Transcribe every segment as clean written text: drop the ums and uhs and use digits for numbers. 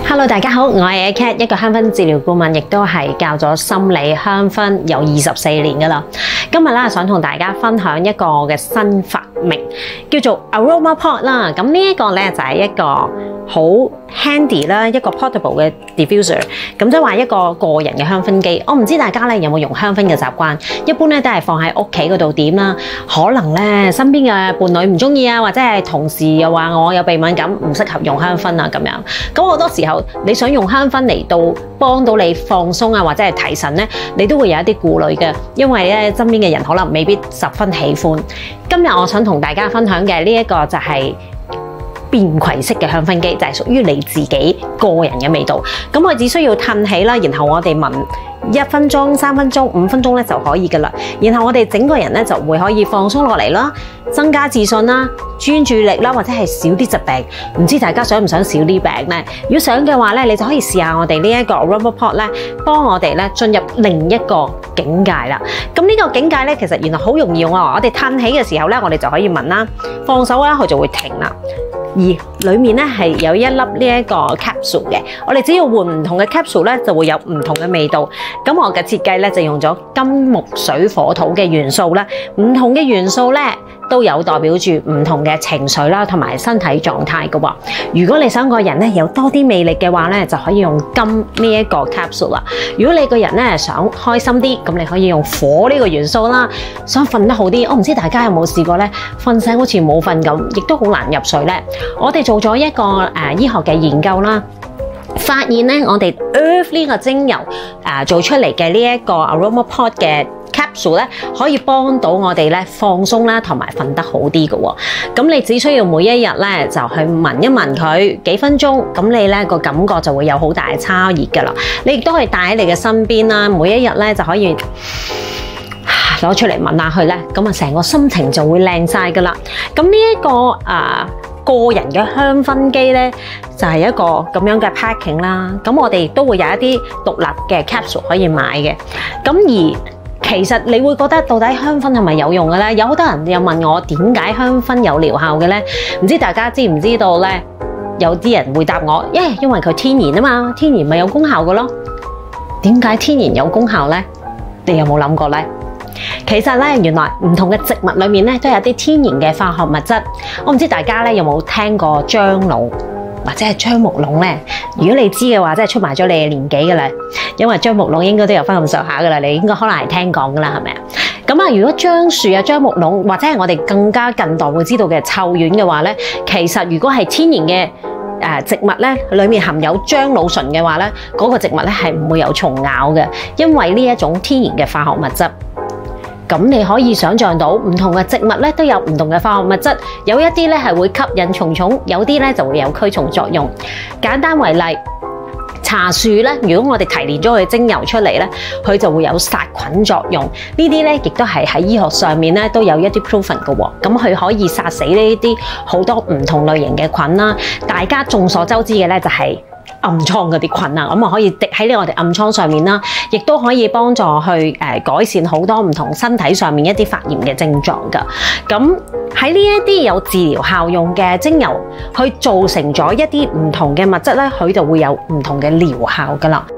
Hello， 大家好，我係 Kat， 一個香薰治療顧問，亦都係教咗心理香薰有24年噶啦。今日咧想同大家分享一個嘅新發明，叫做 AromaPod 啦。咁呢一個咧就係一個好 handy 啦，一個 portable 嘅 diffuser。咁即係話一個個人嘅香薰機。我唔知大家咧有冇用香薰嘅習慣，一般咧都係放喺屋企嗰度點啦。可能咧身邊嘅伴侶唔中意啊，或者係同事又話我有鼻敏感，唔適合用香薰啊咁樣。咁好多時候你想用香薰嚟到幫到你放鬆啊，或者係提神咧，你都會有一啲顧慮嘅，因為咧身邊嘅人可能未必十分喜歡。今日我想同大家分享嘅呢一個就係便攜式嘅香薰機，就係屬於你自己個人嘅味道。咁我只需要褪起啦，然後我哋聞1分鐘、3分鐘、5分鐘咧就可以噶啦。然後我哋整個人咧就會可以放鬆落嚟啦，增加自信啦、專注力啦，或者係少啲疾病。唔知大家想唔想少啲病咧？如果想嘅話咧，你就可以試下我哋呢一個 AromaPod 咧，幫我哋咧進入另一個境界啦。咁呢個境界咧，其實原來好容易用啊！我哋褪起嘅時候咧，我哋就可以聞啦，放手啦，佢就會停啦。而裏面咧係有一粒呢一個 capsule 嘅，我哋只要換唔同嘅 capsule 咧，就會有唔同嘅味道。咁我嘅設計咧就用咗金木水火土嘅元素啦，唔同嘅元素咧都有代表住唔同嘅情緒啦，同埋身體狀態嘅喎。如果你想個人咧有多啲魅力嘅話咧，就可以用金呢一個 capsule 啦。如果你個人咧想開心啲，咁你可以用火呢個元素啦。想瞓得好啲，我唔知大家有冇試過咧，瞓醒好似冇瞓咁，亦都好難入睡咧。我哋做咗一個醫學嘅研究啦，發現咧我哋 Earth 呢個精油做出嚟嘅呢一個 AromaPod 嘅 capsule 咧，可以幫到我哋咧放鬆啦，同埋瞓得好啲嘅喎。咁你只需要每一日咧就去聞一聞佢幾分鐘，咁你咧個感覺就會有好大嘅差異㗎啦。你亦都可以帶喺你嘅身邊啦，每一日咧就可以攞出嚟聞下佢咧，咁啊成個心情就會靚晒㗎啦。咁呢一個個人嘅香薰機咧，就係一個咁樣嘅 packing 啦。咁我哋亦都會有一啲獨立嘅 capsule 可以買嘅。咁而其實你會覺得到底香薰係咪有用嘅咧？有好多人又問我點解香薰有療效嘅咧？唔知大家知唔知道咧？有啲人會答我，因為佢天然啊嘛，天然咪有功效嘅咯。點解天然有功效咧？你有冇諗過咧？其實咧，原來唔同嘅植物裏面咧，都有啲天然嘅化學物質。我唔知大家咧有冇聽過樟腦或者係樟木龍咧？如果你知嘅話，真係出賣咗你嘅年紀噶啦。因為樟木龍應該都有翻咁上下噶啦，你應該可能係聽講噶啦，係咪啊？咁啊，如果樟樹啊、樟木龍或者係我哋更加近代會知道嘅臭丸嘅話咧，其實如果係天然嘅植物咧，裏面含有樟腦醇嘅話咧，嗰個植物咧係唔會有蟲咬嘅，因為呢一種天然嘅化學物質。咁你可以想象到唔同嘅植物咧都有唔同嘅化學物質，有一啲咧係會吸引蟲蟲，有啲咧就會有驅蟲作用。簡單為例，茶樹咧，如果我哋提煉咗佢精油出嚟咧，佢就會有殺菌作用。呢啲咧亦都係喺醫學上面咧都有一啲 proven 嘅喎。咁佢可以殺死呢啲好多唔同類型嘅菌啦。大家眾所周知嘅咧就係暗瘡嗰啲菌啊，咁啊可以滴喺我哋暗瘡上面啦，亦都可以幫助去改善好多唔同身體上面一啲發炎嘅症狀噶。咁喺呢一啲有治療效用嘅精油，去造成咗一啲唔同嘅物質咧，佢就會有唔同嘅療效噶啦。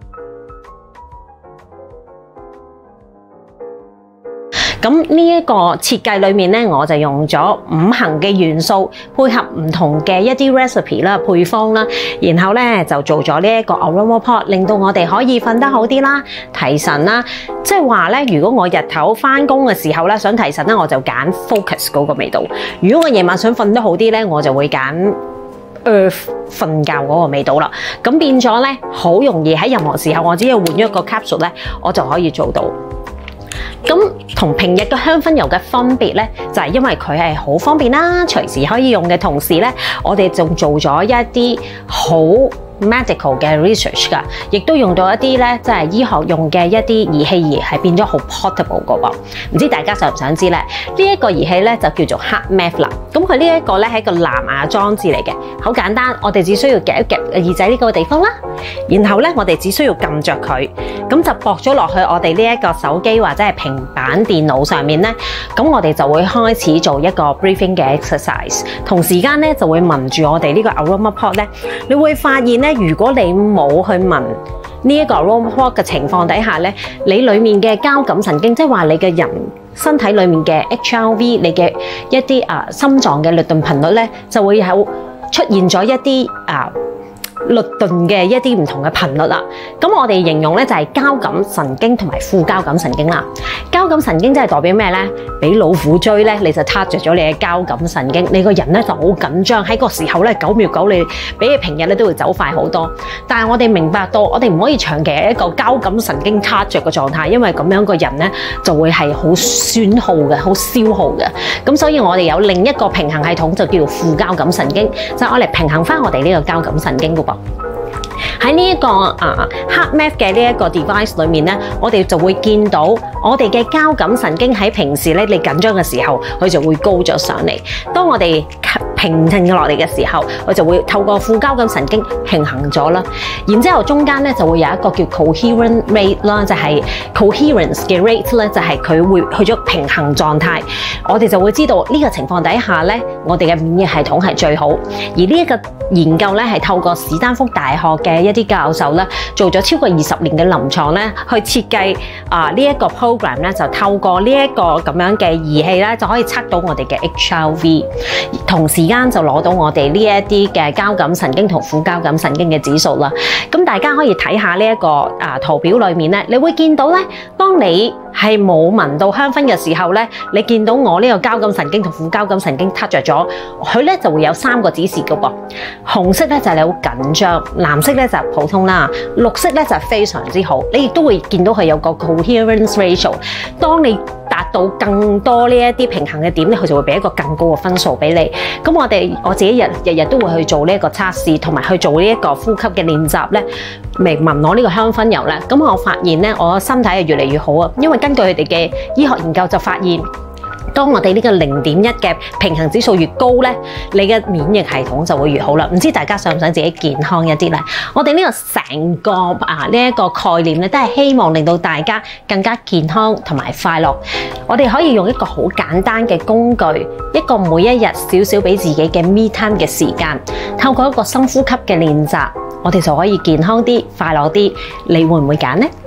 咁呢一個設計裏面咧，我就用咗5行嘅元素，配合唔同嘅一啲 recipe 啦、配方啦，然後咧就做咗呢一個 AromaPod， 令到我哋可以瞓得好啲啦、提神啦。即係話咧，如果我日頭返工嘅時候咧想提神咧，我就揀 focus 嗰個味道；如果我夜晚想瞓得好啲咧，我就會揀 Earth 瞓覺嗰個味道啦。咁變咗咧，好容易喺任何時候，我只要換一個 capsule 咧，我就可以做到。咁同平日嘅香薰油嘅分別咧，就係因為佢係好方便啦，隨時可以用嘅同時咧，我哋仲做咗一啲好 medical 嘅 research 噶，亦都用到一啲咧，即係醫學用嘅一啲儀器，而係變咗好 portable 個噃。唔知大家想唔想知咧？呢一個儀器咧就叫做 HeartMath 啦。咁佢呢一個咧係一個藍牙裝置嚟嘅，好簡單。我哋只需要夾一夾耳仔呢個地方啦，然後咧我哋只需要撳着佢，咁就駁咗落去我哋呢一個手機或者係平板電腦上面咧。咁我哋就會開始做一個 breathing 嘅 exercise，同時間咧就會聞住我哋呢個 AromaPod 咧，你會發現咧，如果你冇去聞呢一個 AromaPod 嘅情況底下咧，你裡面嘅交感神經，即係話你嘅人身體裡面嘅 HRV， 你嘅一啲心臟嘅律動頻率咧，就會有出現咗一啲律動嘅一啲唔同嘅頻率啦。咁我哋形容咧就係交感神經同埋副交感神經啦。交感神經即係代表咩咧？俾老虎追咧，你就 touch 咗你嘅交感神經，你個人咧就好緊張，喺個時候咧9秒9你比起平日咧都會走快好多。但係我哋明白到，我哋唔可以長期喺一個交感神經 touch 嘅狀態，因為咁樣個人咧就會係好損耗嘅，好消耗嘅。咁所以我哋有另一個平衡系統就叫做副交感神經，就係我嚟平衡翻我哋呢個交感神經㗎噃。喺呢一個heart map 嘅呢一個 device 裏面咧，我哋就會見到我哋嘅交感神經喺平時咧，你緊張嘅時候，佢就會高咗上嚟。當我哋平靜落嚟嘅時候，佢就會透過副交感神經平衡咗啦。然之後中間咧就會有一個叫 coherent rate 啦，就係 coherence 嘅 rate 咧，就係佢會去咗平衡狀態。我哋就會知道呢個情況底下咧，我哋嘅免疫系統係最好。而呢一個研究咧係透過史丹福大學嘅一啲教授咧做咗超過20年嘅臨床咧，去設計呢一個 program 咧，就透過呢一個咁樣嘅儀器咧，就可以測到我哋嘅 HRV， 同時間就攞到我哋呢一啲嘅交感神經同副交感神經嘅指數啦。咁大家可以睇下呢一個圖表裏面咧，你會見到咧，當你係冇聞到香薰嘅時候咧，你見到我呢個交感神經同副交感神經 touch 咗，佢咧就會有3個指示㗎噃。紅色咧就係你好緊張，藍色咧就係普通啦，綠色咧就係非常之好。你亦都會見到佢有個 coherence ratio。當你達到更多呢一啲平衡嘅點咧，佢就會俾一個更高嘅分數俾你。咁我自己日日都會去做呢一個測試，同埋去做呢一個呼吸嘅練習咧，嚟聞我呢個香薰油咧。咁我發現咧，我身體係越嚟越好啊！因為根據佢哋嘅醫學研究就發現，當我哋呢個0.1嘅平衡指數越高咧，你嘅免疫系統就會越好啦。唔知大家想唔想自己健康一啲咧？我哋呢個成個呢一個概念咧，都係希望令到大家更加健康同埋快樂。我哋可以用一個好簡單嘅工具，一個每一日少少俾自己嘅 me time 嘅時間，透過一個深呼吸嘅練習，我哋就可以健康啲、快樂啲。你會唔會揀呢？